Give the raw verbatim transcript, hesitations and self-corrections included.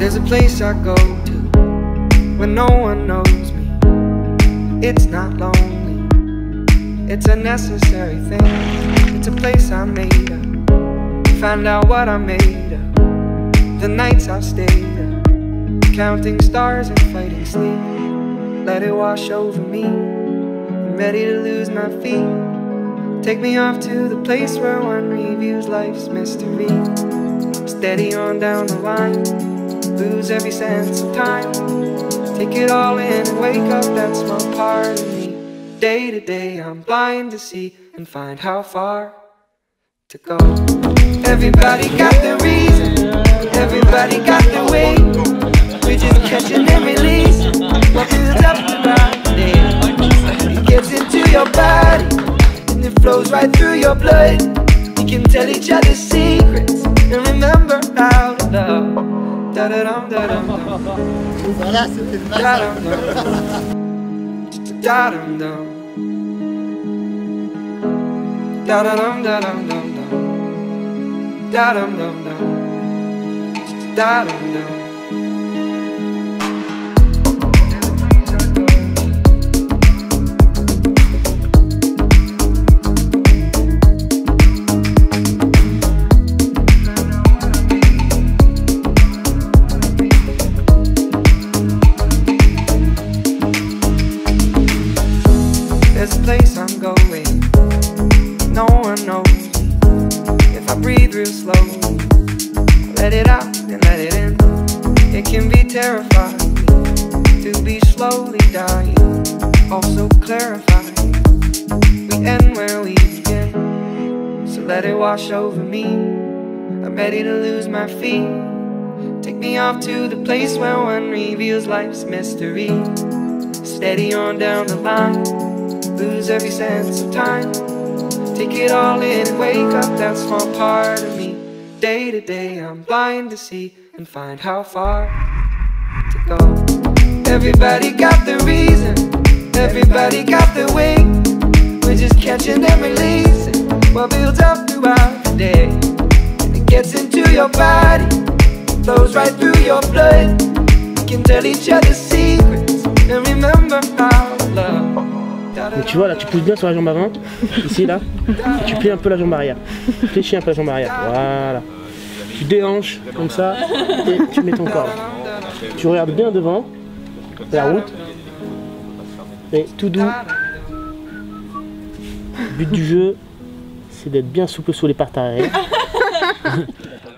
There's a place I go to when no one knows me. It's not lonely, it's a necessary thing. It's a place I made up, find out what I made of. The nights I've stayed up, counting stars and fighting sleep. Let it wash over me, I'm ready to lose my feet. Take me off to the place where one reviews life's mystery. Steady on down the line, lose every sense of time. Take it all in and wake up that small part of me. Day to day I'm blind to see and find how far to go. Everybody got their reason, everybody got their way. We're just catching and releasing what builds up throughout the day. It gets into your body and it flows right through your blood. You can tell each other secrets and remember how to love. Da da dum da dum dum. Voilà, c'était le Da dum dum. Da dum dum. Da da dum da dum dum dum. Da dum dum dum. Da dum dum. There's a place I'm going, no one knows me. If I breathe real slowly, I let it out and let it in. It can be terrifying to be slowly dying, also clarifying. We end where we begin, so let it wash over me. I'm ready to lose my feet. Take me off to the place where one reveals life's mystery. Steady on down the line, lose every sense of time. Take it all in and wake up that small part of me. Day to day I'm blind to see and find how far to go. Everybody got the reason, everybody got the way. We're just catching and releasing what builds up throughout the day. And it gets into your body, flows right through your blood. You can tell each other secrets and remember how to love. Et tu vois là, tu pousses bien sur la jambe avant, ici là, tu plies un peu la jambe arrière, fléchis un peu la jambe arrière, voilà. Tu déhanches comme ça et tu mets ton corps là. Tu regardes bien devant, la route, et tout doux. Le but du jeu, c'est d'être bien souple sous les parties arrière.